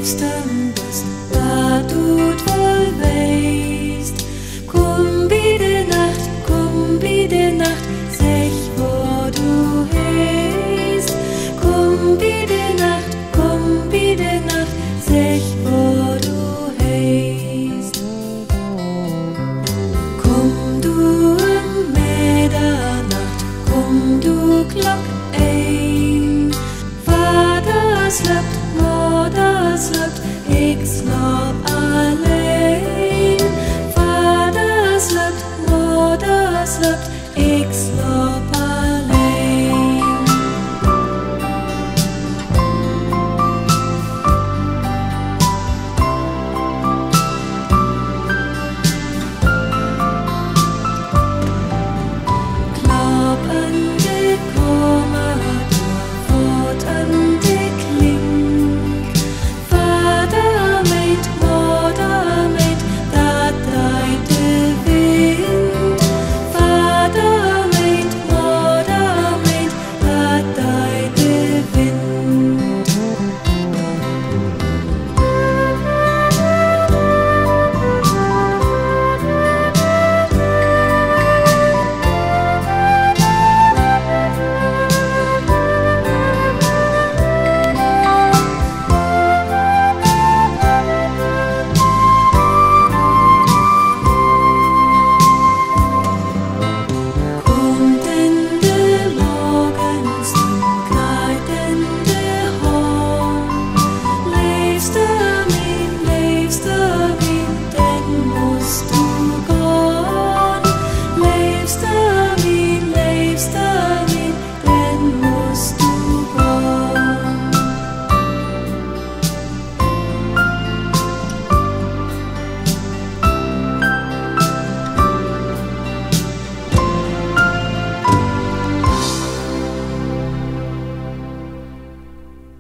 liebsten bist, da du voll weist. Komm bitte Nacht, sech wo du heist. Komm bitte Nacht, sech wo du heist. Komm du um Mitternacht, komm du Glock ein. Vater slöpt, Mutter slöpt,